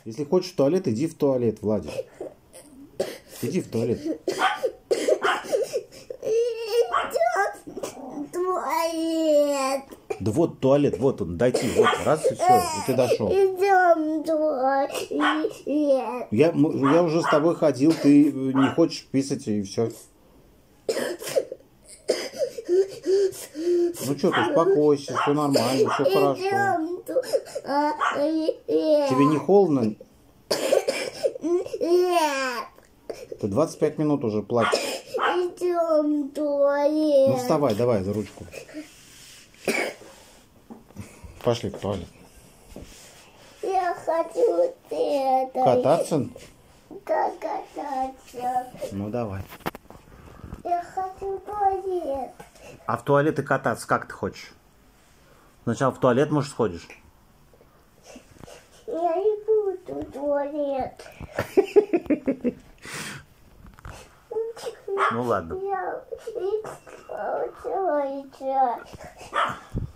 Если хочешь в туалет, иди в туалет, Владик. Иди в туалет. Туалет. Да вот туалет, вот он, дойти, вот, раз и все, и ты дошел. Идем в туалет. Я уже с тобой ходил, ты не хочешь писать, и все. Ну что ты, успокойся, все нормально, все хорошо. Тебе не холодно? Нет. Ты 25 минут уже плачешь. Идем в туалет. Ну вставай, давай за ручку. Пошли в туалет. Я хочу это. Кататься? Да, кататься. Ну давай. Я хочу в туалет. А в туалет и кататься как ты хочешь? Сначала в туалет, может, сходишь? Я не буду в туалет. Ну ладно. Я не хочу.